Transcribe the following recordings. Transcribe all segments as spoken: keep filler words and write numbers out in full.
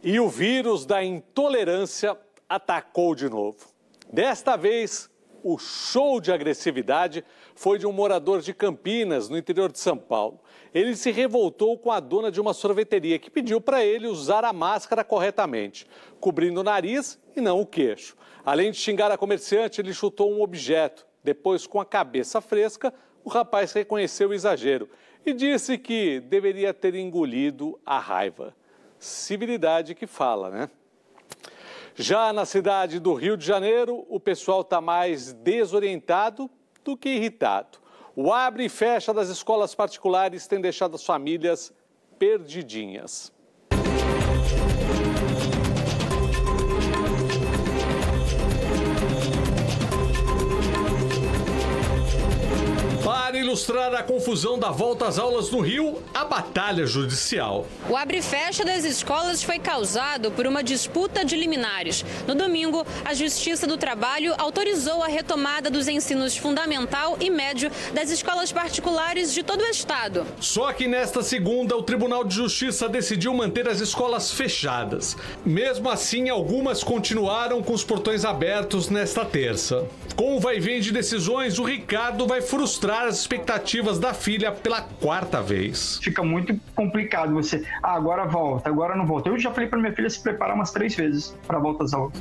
E o vírus da intolerância atacou de novo. Desta vez, o show de agressividade foi de um morador de Campinas, no interior de São Paulo. Ele se revoltou com a dona de uma sorveteria que pediu para ele usar a máscara corretamente, cobrindo o nariz e não o queixo. Além de xingar a comerciante, ele chutou um objeto. Depois, com a cabeça fresca, o rapaz reconheceu o exagero e disse que deveria ter engolido a raiva. Civilidade que fala, né? Já na cidade do Rio de Janeiro, o pessoal está mais desorientado do que irritado. O abre e fecha das escolas particulares tem deixado as famílias perdidinhas. Para ilustrar a confusão da volta às aulas no Rio, a batalha judicial. O abre e fecha das escolas foi causado por uma disputa de liminares. No domingo, a Justiça do Trabalho autorizou a retomada dos ensinos fundamental e médio das escolas particulares de todo o estado. Só que nesta segunda, o Tribunal de Justiça decidiu manter as escolas fechadas. Mesmo assim, algumas continuaram com os portões abertos nesta terça. Com o vai-vem de decisões, o Ricardo vai frustrar as expectativas da filha pela quarta vez. Fica muito complicado você, ah, agora volta, agora não volta. Eu já falei para minha filha se preparar umas três vezes para volta às aulas.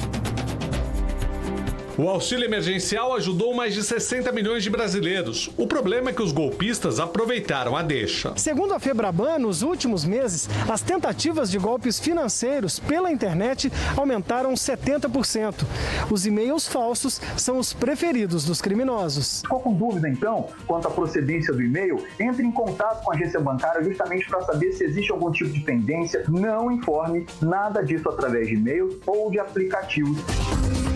O auxílio emergencial ajudou mais de sessenta milhões de brasileiros. O problema é que os golpistas aproveitaram a deixa. Segundo a Febraban, nos últimos meses, as tentativas de golpes financeiros pela internet aumentaram setenta por cento. Os e-mails falsos são os preferidos dos criminosos. Ficou com dúvida, então, quanto à procedência do e-mail? Entre em contato com a agência bancária justamente para saber se existe algum tipo de pendência. Não informe nada disso através de e-mail ou de aplicativos.